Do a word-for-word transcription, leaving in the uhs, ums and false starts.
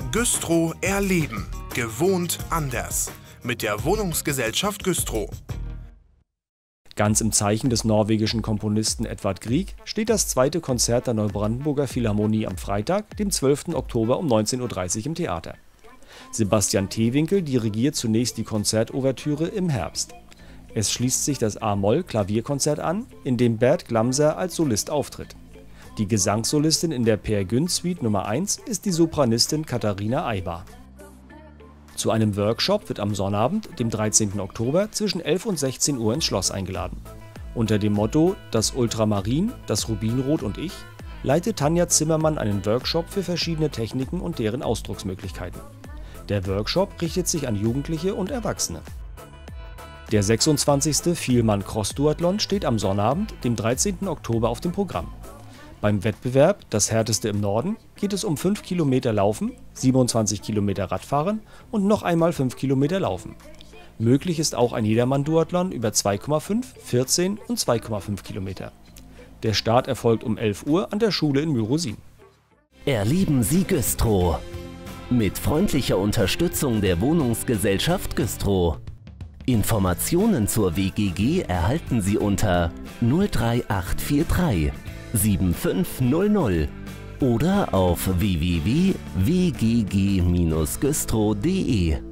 Güstrow erleben. Gewohnt anders. Mit der Wohnungsgesellschaft Güstrow. Ganz im Zeichen des norwegischen Komponisten Edvard Grieg steht das zweite Konzert der Neubrandenburger Philharmonie am Freitag, dem zwölften Oktober um neunzehn Uhr dreißig im Theater. Sebastian Teewinkel dirigiert zunächst die Konzertouvertüre im Herbst. Es schließt sich das A-Moll-Klavierkonzert an, in dem Bert Glamser als Solist auftritt. Die Gesangssolistin in der Peer Gynt Suite Nummer eins ist die Sopranistin Katharina Aibar. Zu einem Workshop wird am Sonnabend, dem dreizehnten Oktober, zwischen elf und sechzehn Uhr ins Schloss eingeladen. Unter dem Motto »Das Ultramarin, das Rubinrot und ich« leitet Tanja Zimmermann einen Workshop für verschiedene Techniken und deren Ausdrucksmöglichkeiten. Der Workshop richtet sich an Jugendliche und Erwachsene. Der sechsundzwanzigste Vielmann-Cross-Duathlon steht am Sonnabend, dem dreizehnten Oktober, auf dem Programm. Beim Wettbewerb »Das härteste im Norden« geht es um fünf Kilometer Laufen, siebenundzwanzig Kilometer Radfahren und noch einmal fünf Kilometer Laufen. Möglich ist auch ein Jedermann-Duathlon über zwei Komma fünf, vierzehn und zwei Komma fünf Kilometer. Der Start erfolgt um elf Uhr an der Schule in Myrosin. Erleben Sie Güstrow. Mit freundlicher Unterstützung der Wohnungsgesellschaft Güstrow. Informationen zur W G G erhalten Sie unter null drei acht vier drei sieben fünf null null oder auf w w w punkt w g g Bindestrich güstrow punkt de.